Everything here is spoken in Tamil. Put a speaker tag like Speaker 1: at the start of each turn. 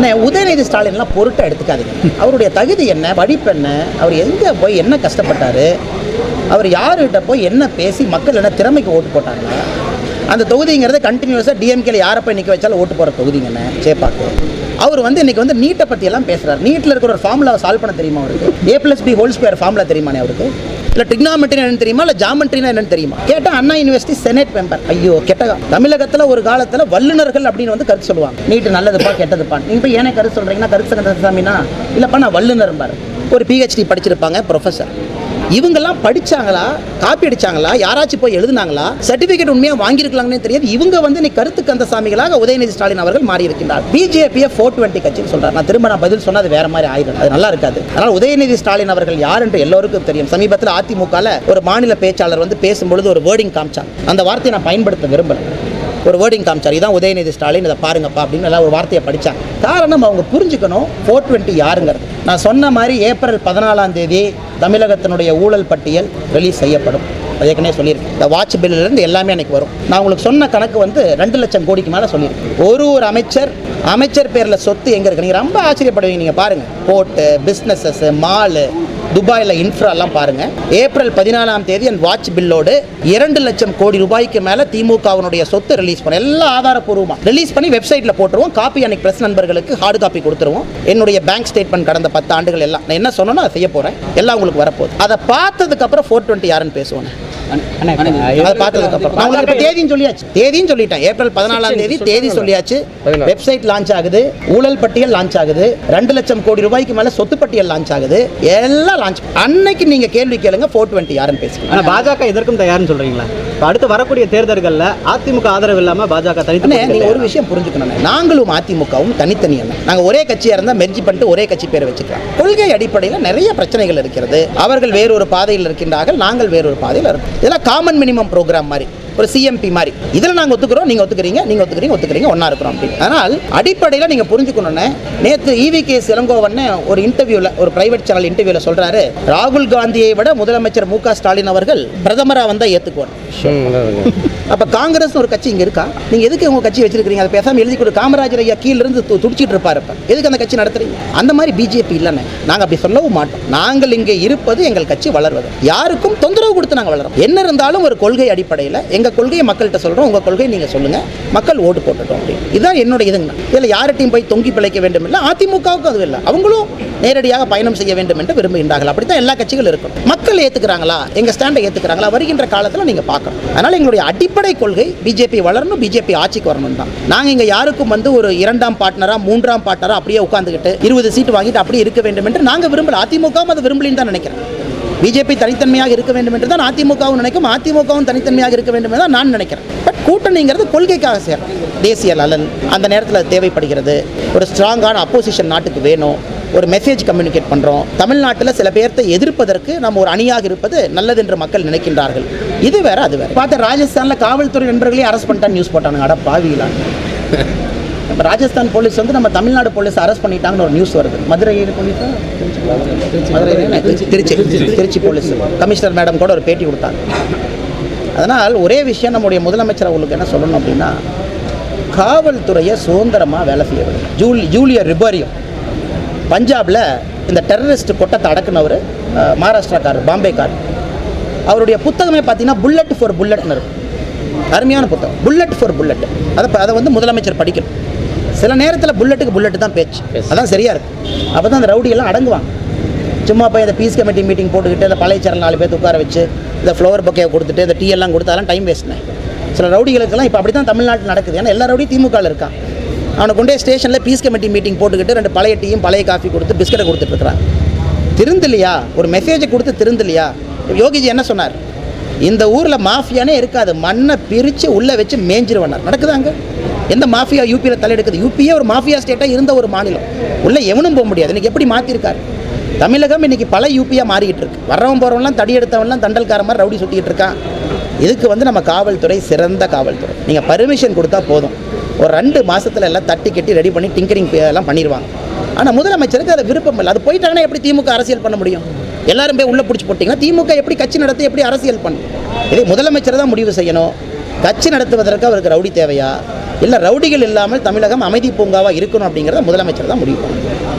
Speaker 1: உதயநிதி ஸ்டாலின்லாம் பொருட்டை எடுத்துக்காதீங்க. அவருடைய தகுதி என்ன, படிப்பு என்ன, அவர் எங்கே போய் என்ன கஷ்டப்பட்டார், அவர் யார்கிட்ட போய் என்ன பேசி மக்கள் என்ன திறமைக்கு ஓட்டு போட்டாங்களா? அந்த தொகுதிங்கிறது கண்டினியூஸாக டிஎம்கேல யாரை போய் நிற்க வச்சாலும் ஓட்டு போகிற தொகுதிங்கண்ணே சேப்பாக்கு. அவர் இன்றைக்கி நீட்டை பற்றியெல்லாம் பேசுகிறார். நீட்டில் இருக்கிற ஒரு ஃபார்முலாவை சால்வ் பண்ண தெரியுமா அவருக்கு? A+B² ஃபார்முலா தெரியுமானே அவருக்கு? இல்லை ட்ரிக்னாமெட்ரி என்னன்னு தெரியுமா, இல்லை ஜாமெட்ரினா என்னன்னு தெரியுமா? கேட்டால் அண்ணா யூனிவர்சிட்டி செனேட் மெம்பர். ஐயோ கெட்டகா. தமிழகத்தில் ஒரு காலத்தில் வல்லுநர்கள் அப்படின்னு கருத்து சொல்லுவாங்க. நீட்டு நல்லதுப்பா கெட்டதுப்பா. நீங்கள் போய் ஏனே கருத்து சொல்கிறீங்கன்னா கருத்து கந்தசாமினா இல்லைப்பா நான் வல்லுநர் பாரு. ஒரு PhD படிச்சிருப்பாங்க ப்ரொஃபஸர். இவங்கெல்லாம் படிச்சாங்களா, காப்பி அடிச்சாங்களா, யாராச்சும் போய் எழுதுனாங்களா, சர்டிஃபிகேட் உண்மையாக வாங்கியிருக்கலாங்கன்னு தெரியாது. இவங்க நீ கருத்து கந்தசாமிகளாக உதயநிதி ஸ்டாலின் அவர்கள் மாறி இருக்கின்றார். பிஜேபியை 420 கட்சின்னு சொல்றாரு. நான் திரும்ப பதில் சொன்னா அது வேற மாதிரி ஆயிடும், அது நல்லா இருக்காது. அதனால் உதயநிதி ஸ்டாலின் அவர்கள் யார் என்று எல்லோருக்கும் தெரியும். சமீபத்தில் அதிமுகவில் ஒரு மாநில பேச்சாளர் பேசும்பொழுது ஒரு வேர்டிங் காமிச்சார். அந்த வார்த்தையை நான் பயன்படுத்த விரும்பல. ஒரு வேர்டிங் காமிச்சார், இதான் உதயநிதி ஸ்டாலின், இதை பாருங்கப்பா அப்படின்னு எல்லாம் ஒரு வார்த்தையை படித்தாங்க. காரணம் அவங்க புரிஞ்சுக்கணும் 420 யாருங்கிறது. நான் சொன்ன மாதிரி ஏப்ரல் 14 தமிழகத்தினுடைய ஊழல் பட்டியல் ரிலீஸ் செய்யப்படும். ஏற்கனவே சொல்லியிருக்கேன். இந்த வாட்ச் பில்லிருந்து எல்லாமே அன்றைக்கி வரும். நான் உங்களுக்கு சொன்ன கணக்கு 2 லட்சம் கோடிக்கு மேலே சொல்லியிருக்கேன். ஒரு அமைச்சர் பேரில் சொத்து எங்கே இருக்கு நீங்கள் ரொம்ப ஆச்சரியப்படுவீங்க. நீங்கள் பாருங்கள், போர்ட்டு, பிஸ்னஸஸ், மாலு, துபாயில் இன்ஃப்ராலாம் பாருங்கள். ஏப்ரல் 14 அந்த வாட்ச் பில்லோடு 2 லட்சம் கோடி ரூபாய்க்கு மேலே திமுகவினுடைய சொத்து ரிலீஸ் பண்ண எல்லாம் ஆதாரப்பூர்வமாக ரிலீஸ் பண்ணி வெப்சைட்டில் போட்டுருவோம். காப்பி அன்னைக்கு பிரஸ் நண்பர்களுக்கு ஹார்டு காப்பி கொடுத்துருவோம். என்னுடைய பேங்க் ஸ்டேட்மெண்ட் கடந்த 10 ஆண்டுகள் எல்லாம் நான் என்ன சொன்னோன்னா அதை செய்ய போகிறேன். எல்லாம் உங்களுக்கு வரப்போகுது. அதை பார்த்ததுக்கப்புறம் 420 யாருன்னு பேசுவோம். அதை பார்த்ததுக்கப்புறம் நான் உங்களுக்கு தேதியும் சொல்லியாச்சு. தேதியும் சொல்லிட்டேன். ஏப்ரல் 14 தேதி சொல்லியாச்சு. வெப்சைட் லான்ச் ஆகுது, ஊழல் பட்டியல் லான்ச் ஆகுது, 2 லட்சம் கோடி ரூபாய்க்கு மேலே சொத்து பட்டியல் லான்ச் ஆகுது, எல்லாம் லான்ச். அன்னைக்கு நீங்க கேள்வி கேளுங்க 420 யாருன்னு பேசுங்க. ஆனா பாஜக இதற்கும் தயார்னு சொல்றீங்களா? அடுத்து வரக்கூடிய தேர்தல்களில் அதிமுக ஆதரவு இல்லாமல் பாஜக தனித்தனி. நீங்க ஒரு விஷயம் புரிஞ்சுக்கணும், நாங்களும் அதிமுகவும் தனித்தனி அல்ல. நாங்க ஒரே கட்சியா இருந்தா மெர்ஜி பண்ணிட்டு ஒரே கட்சி பேரை வச்சுக்கலாம். கொள்கை அடிப்படையில் நிறைய பிரச்சனைகள் இருக்கிறது. அவர்கள் வேறொரு பாதையில் இருக்கின்றார்கள், நாங்கள் வேறொரு பாதையில் இருக்கோம். இதெல்லாம் காமன் மினிமம் ப்ரோக்ராம் மாதிரி, ஒரு CMP மாதிரி. இதில் நாங்கள் ஒத்துக்கிறோம், நீங்கள் ஒத்துக்கிறீங்க, ஒன்றா இருக்கிறோம் அப்படின்னு. அதனால் அடிப்படையில் நீங்கள் புரிஞ்சுக்கணும்னு நேற்று EVK இளங்கோவன் ஒரு இன்டர்வியூவில், ஒரு பிரைவேட் சேனல் இன்டர்வியூவில் சொல்கிறாரு, ராகுல் காந்தியை விட முதலமைச்சர் MK ஸ்டாலின் அவர்கள் பிரதமராக வந்தால் ஏற்றுக்குவார். அப்போ காங்கிரஸ் ஒரு கட்சி இங்கே இருக்கா? நீங்கள் எதுக்கு உங்கள் கட்சி வச்சிருக்கீங்க? அதை பேசாமல் எழுதி கொடு. காமராஜர் ஐயா கீழிருந்து துடிச்சிட்டு இருப்பார். இப்போ எதுக்கு அந்த கட்சி நடத்துறீங்க? அந்த மாதிரி பிஜேபி இல்லைன்னு நாங்கள் அப்படி சொல்லவும் மாட்டோம். நாங்கள் இங்கே இருப்பது எங்கள் கட்சி வளர்வது. யாருக்கும் தொந்தரவு கொடுத்து நாங்கள் வளரோம். என்ன இருந்தாலும் ஒரு கொள்கை அடிப்படையில் எங்கள் கொள்கையை மக்கள்கிட்ட சொல்கிறோம். உங்கள் கொள்கையை நீங்கள் சொல்லுங்கள், மக்கள் ஓட்டு போட்டுட்டோம் அப்படின்னு. இதுதான் என்னோட இதுங்க. இதில் யார்கிட்டையும் போய் தொங்கி பிழைக்க வேண்டும் இல்லை. அதிமுகவுக்கும் அது இல்லை. அவங்களும் நேரடியாக பயணம் செய்ய வேண்டும் என்று விரும்புகின்றார்கள். அப்படி தான் எல்லா கட்சிகளும் இருக்கும். மக்கள் ஏற்றுக்கிறாங்களா, எங்கள் ஸ்டாண்டை ஏற்றுக்கிறாங்களா, வருகின்ற காலத்தில் நீங்கள் பார்க்கணும். அதனால் எங்களுடைய அடிப்படை கொள்கை பிஜேபி வளரணும், பிஜேபி ஆட்சிக்கு வரணும் தான். நாங்கள் இங்கே யாருக்கும் ஒரு 2ஆம் பார்ட்னராக 3ஆம் பார்ட்னராக அப்படியே உட்காந்துக்கிட்டு 20 சீட்டு வாங்கிட்டு அப்படியே இருக்க வேண்டும் என்று நாங்கள் விரும்பல. அதிமுகவும் அதை விரும்பலின்னு தான் நினைக்கிறேன். பிஜேபி தனித்தன்மையாக இருக்க வேண்டும் என்று தான் அதிமுகவும் நினைக்கும், அதிமுகவும் தனித்தன்மையாக இருக்க வேண்டும் என்று தான் நான் நினைக்கிறேன். பட் கூட்டணிங்கிறது கொள்கைக்காக சேரும். தேசிய நலன் அந்த நேரத்தில் தேவைப்படுகிறது. ஒரு ஸ்ட்ராங்கான அப்போசிஷன் நாட்டுக்கு வேணும். ஒரு மெசேஜ் கம்யூனிகேட் பண்ணுறோம். தமிழ்நாட்டில் சில பேர்த்தை எதிர்ப்பதற்கு நம்ம ஒரு அணியாக இருப்பது நல்லது என்று மக்கள் நினைக்கின்றார்கள். இது வேற அது வேற. பார்த்த ராஜஸ்தானில் காவல்துறை நண்பர்களே அரெஸ்ட் பண்ணிட்டான்னு நியூஸ் போட்டானுங்க. அட பாவிலாம். இப்போ ராஜஸ்தான் போலீஸ் நம்ம தமிழ்நாடு போலீஸ் அரெஸ்ட் பண்ணிட்டாங்கன்னு ஒரு நியூஸ் வருது. மதுரை போலீஸா, திருச்சி போலீஸ் கமிஷனர் மேடம் கூட ஒரு பேட்டி கொடுத்தாங்க. அதனால் ஒரே விஷயம் நம்முடைய முதலமைச்சர் அவங்களுக்கு என்ன சொல்லணும் அப்படின்னா, காவல்துறையை சுதந்திரமாக வேலை செய்ய வேண்டும். ஜூலியோ ரிபரியோ பஞ்சாபில் இந்த டெரரிஸ்ட் கொட்டத்தை அடக்குனவர், மகாராஷ்டிராக்காரர், பாம்பேக்காரர். அவருடைய புத்தகமே பார்த்தீங்கன்னா புல்லட் ஃபார் புல்லட்னு இருக்கும். அருமையான புத்தகம், புல்லட் ஃபார் புல்லட். அதை முதலமைச்சர் படிக்கணும். சில நேரத்தில் புல்லட்டு தான் பேச்சு, அதான் சரியாக இருக்கும். அப்போ தான் அந்த ரவுடியெல்லாம் அடங்குவாங்க. சும்மா போய் இந்த பீஸ் கமிட்டி மீட்டிங் போட்டுக்கிட்டு இந்த பழைய சேனல் 4 பேர் உட்கார வச்சு இந்த ஃப்ளவர் பொக்கையை கொடுத்துட்டு இந்த டீ எல்லாம் கொடுத்து அதெல்லாம் டைம் வேஸ்ட்னேன். சில ரவுடிகளுக்கெல்லாம் இப்போ அப்படி தான் தமிழ்நாட்டில் நடக்குது. ஏன்னா எல்லா ரவுடியும் திமுகவில் இருக்கான். அவனை கொண்டே ஸ்டேஷனில் பீஸ் கமிட்டி மீட்டிங் போட்டுக்கிட்டு 2 பழைய டீயும் பழைய காஃபி கொடுத்து பிஸ்கட்டை கொடுத்துட்ருக்குறான். திருந்தலையா? ஒரு மெசேஜை கொடுத்து திருந்தலையா? யோகிஜி என்ன சொன்னார்? இந்த ஊரில் மாஃபியானே இருக்காது, மண்ணை பிரித்து உள்ளே வச்சு மேஞ்சிருவனார். நடக்குதாங்க? எந்த மாஃபியா யூபியில் தலையெடுக்குது? யூபியே ஒரு மாஃபியா ஸ்டேட்டாக இருந்த ஒரு மாநிலம். உள்ளே எவனும் போக முடியாது. இன்றைக்கி எப்படி மாற்றிருக்காரு தமிழகம்? இன்றைக்கி பல யூபியாக மாறிக்கிட்டு இருக்கு. வரவன் போகிறவன்லாம் தடி எடுத்தவன்லாம் தண்டல்கார மாதிரி ரவுடி சுற்றிக்கிட்டு இருக்கான். இதுக்கு நம்ம காவல்துறை சிறந்த காவல்துறை. நீங்கள் பர்மிஷன் கொடுத்தா போதும், ஒரு 2 மாதத்தில் எல்லாம் தட்டி கட்டி ரெடி பண்ணி டிங்கரிங் எல்லாம் பண்ணிடுவாங்க. ஆனால் முதலமைச்சருக்கு அதில் விருப்பம் இல்லை. அது போயிட்டாங்கன்னா எப்படி திமுக அரசியல் பண்ண முடியும்? எல்லாரும் போய் உள்ளே பிடிச்சி போட்டிங்கன்னா திமுக எப்படி கட்சி நடத்தி எப்படி அரசியல் பண்ணும்? இதே முதலமைச்சர் தான் முடிவு செய்யணும். கட்சி நடத்துவதற்கு அவருக்கு ரவுடி தேவையா, இல்லை ரவுடிகள் இல்லாமல் தமிழகம் அமைதி பூங்காவாக இருக்கணும் அப்படிங்கிறத முதலமைச்சர் தான் முடிவு பண்ணணும்.